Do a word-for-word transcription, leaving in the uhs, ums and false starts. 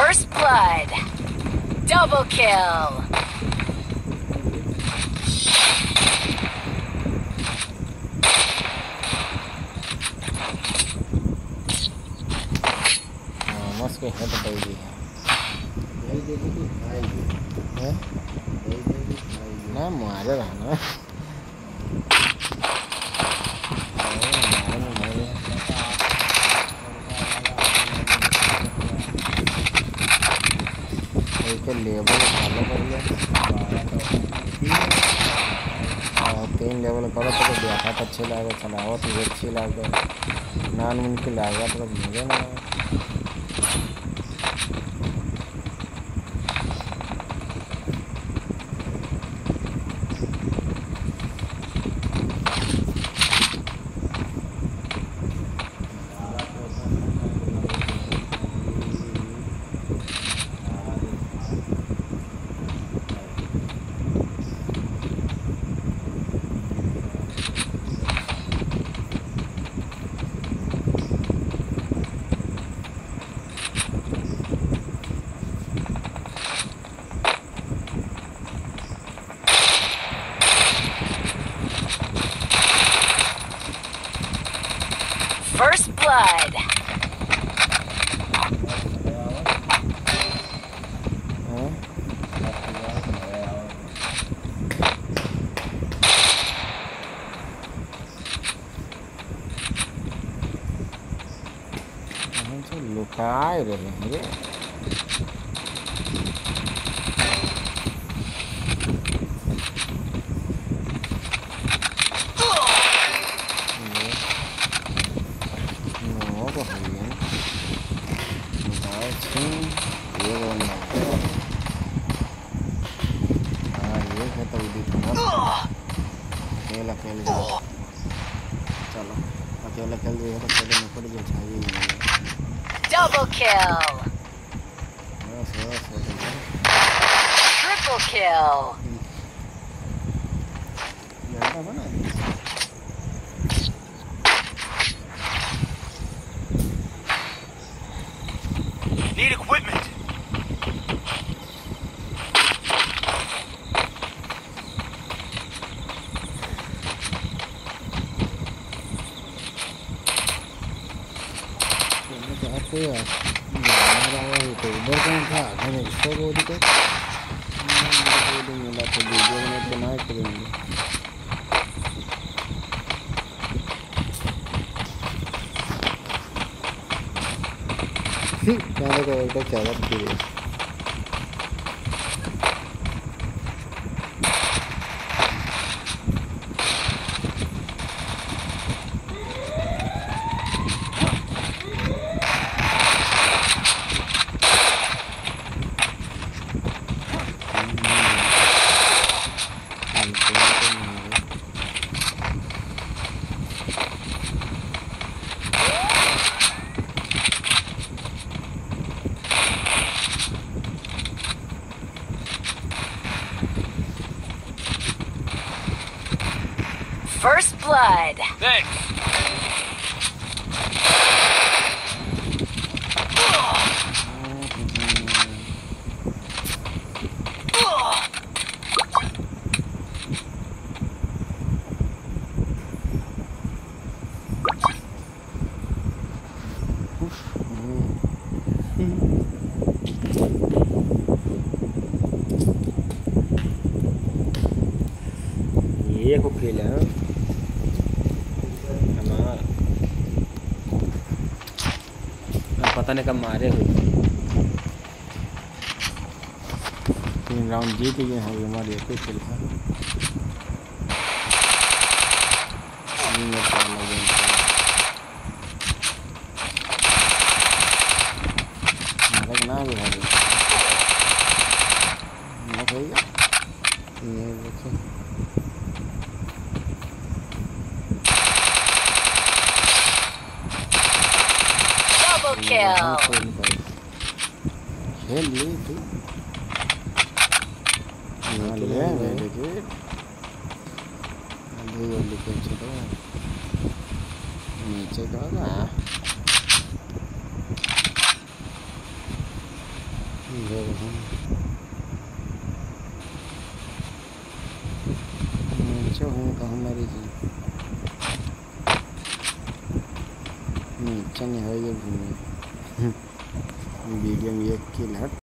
First blood. Double kill. मस्त है तो भाई है ना मारे रहना के लेवल फॉलो कर लिया तीन लेवल करो तो देखा तो अच्छे लगे चलाओ तो अच्छी लगे नान मुमकिन लगा तो मुझे ना First blood. लुकाए रहे हैं अकेला खेल चलो अकेला खेल रही है तो पहले निकल गया चाहिए Double kill. बस बस Triple kill. यार बना Need equipment. कोई यार तो उधर कौन था मैंने इसको बोल दिया मिला तो वीडियो में बनाए करेंगे मैंने तो एक क्या बात की First blood. Thanks. ये को खेला पता नहीं कब मारे हुए तीन राउंड जीत गए हैं हमारे एक खेल का ना भी भाई ना भैया ये देखो Kill. खेल ली तू ले मेरे के अभी वो लिखे चलो नीचे का ना पीछे हूँ कहाँ मरी जी नीचे नहीं है ये घूमे वीडियो में एक किल हट